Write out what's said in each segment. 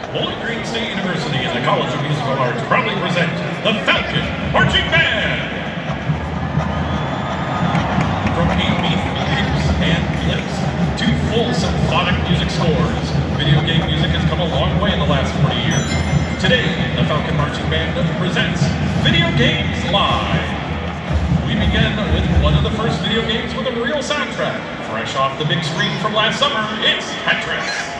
Bowling Green State University and the College of Musical Arts proudly present the Falcon Marching Band. From 8-beat leaps and flips to full symphonic music scores, video game music has come a long way in the last 40 years. Today, the Falcon Marching Band presents Video Games Live. We begin with one of the first video games with a real soundtrack. Fresh off the big screen from last summer, it's Tetris.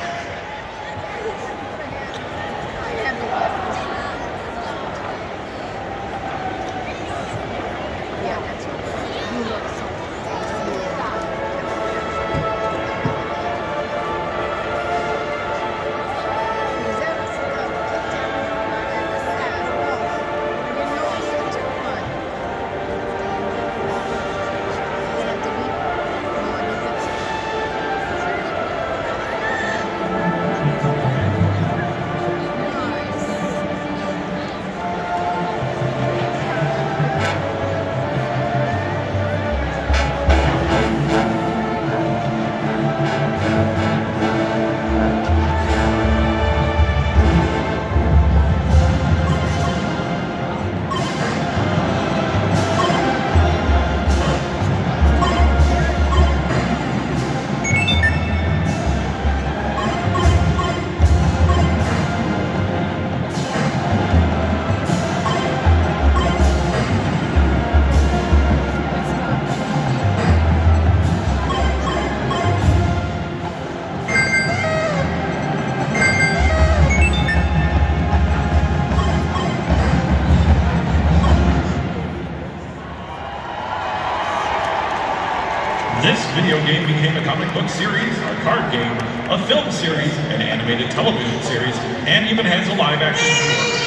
This video game became a comic book series, a card game, a film series, an animated television series, and even has a live-action tour.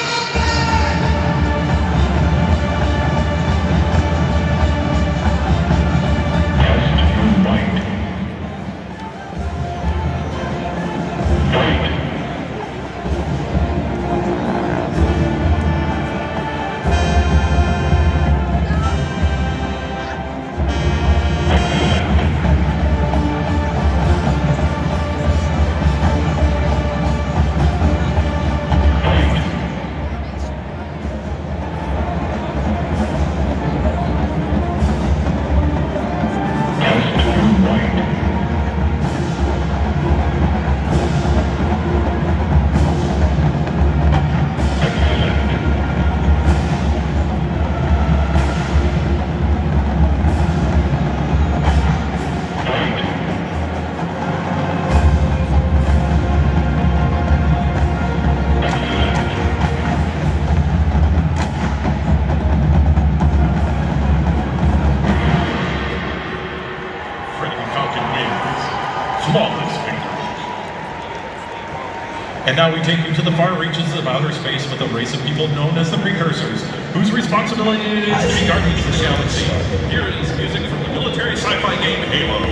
And now we take you to the far reaches of outer space with a race of people known as the Precursors, whose responsibility it is to be guardians of the galaxy. Here is music from the military sci-fi game Halo.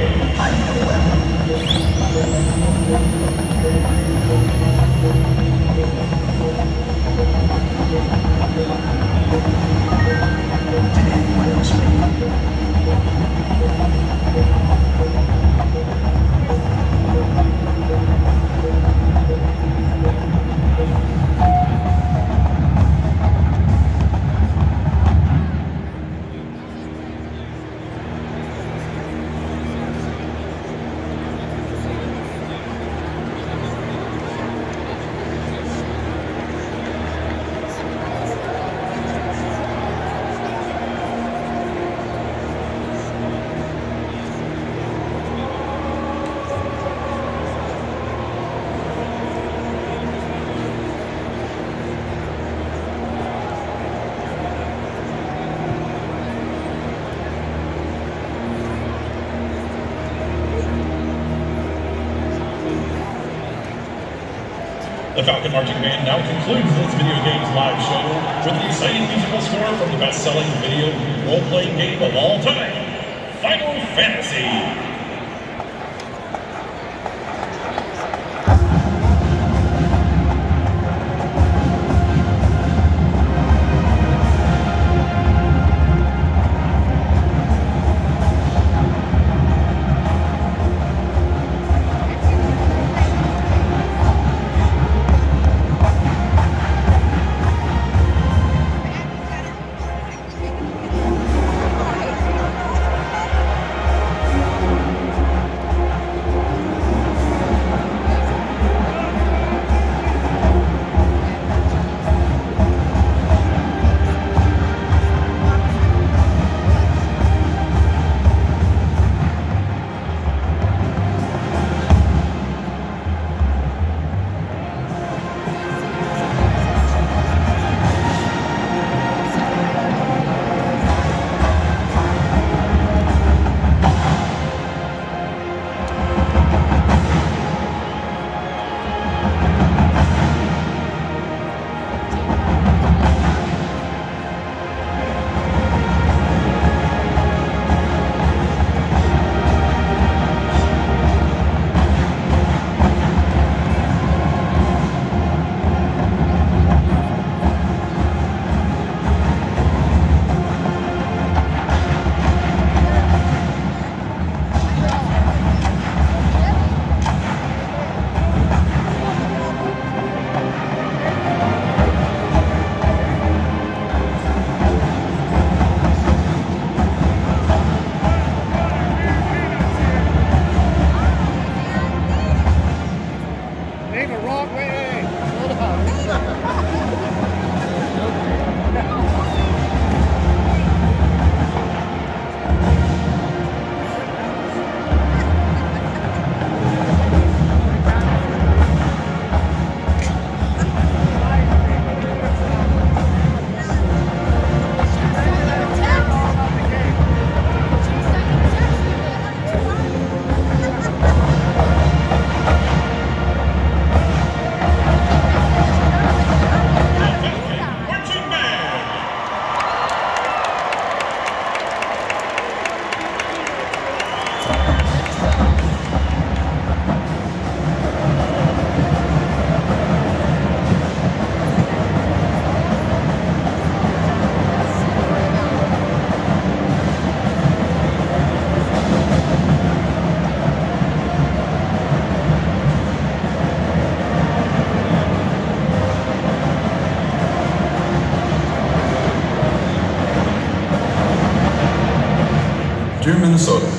Did anyone else The Falcon Marching Band now concludes this Video Games Live show with the exciting musical score from the best-selling video role-playing game of all time, Final Fantasy. Minnesota.